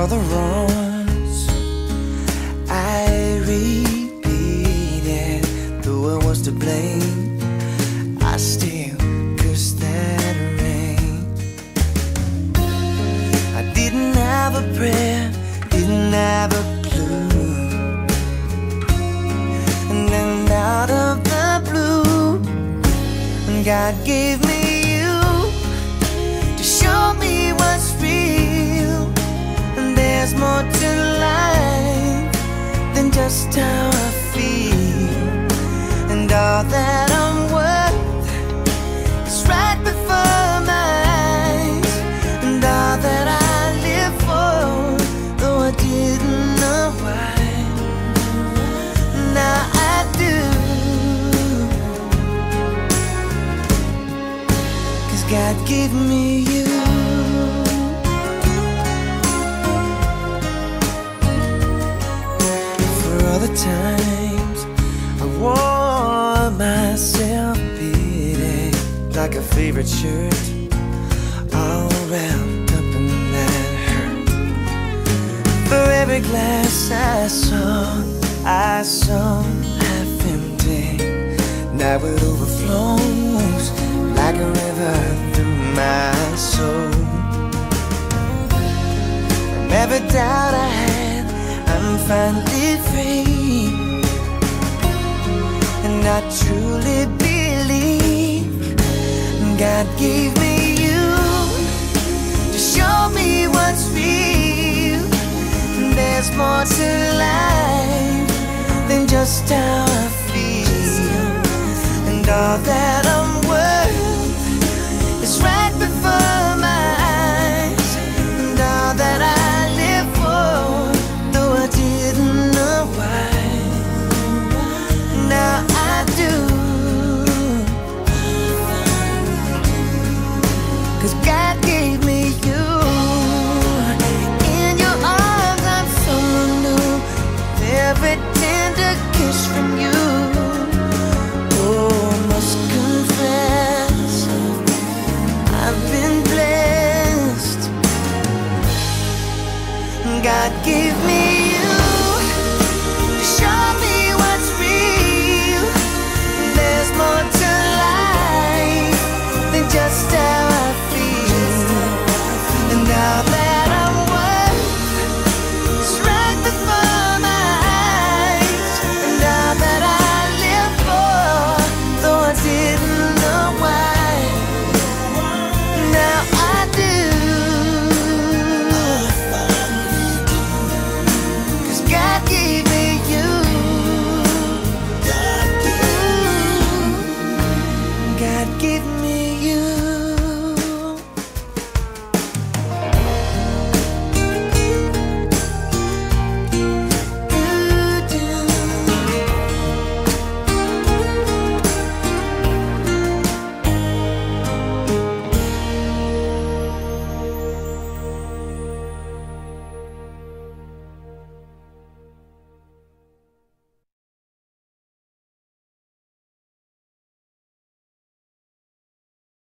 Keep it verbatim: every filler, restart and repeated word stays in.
all the wrongs I repeated, though I was to blame, I still cursed that rain. I didn't have a prayer, didn't have a clue, and then out of the blue, God gave me you to show me what's real. And there's more to life than just how I feel, and all that I'm worth is right before my eyes, and all that I live for, though I didn't know why, now I do, 'cause God gave me you. For all the times I wore myself beating like a favorite shirt, all wrapped up in that hurt. For every glass I saw, I saw half empty. Now it overflows like a river through my soul. From every doubt I had, I'm finally free, and I truly believe God gave me you to show me what's real. There's more to life than just how I feel, and all that I'm worth is right before my eyes, and all that I live for, though I didn't know why, now I do, 'cause God gave me you. In your arms I'm someone new, with every tender kiss from you. Oh, I must confess, I've been blessed. God gave me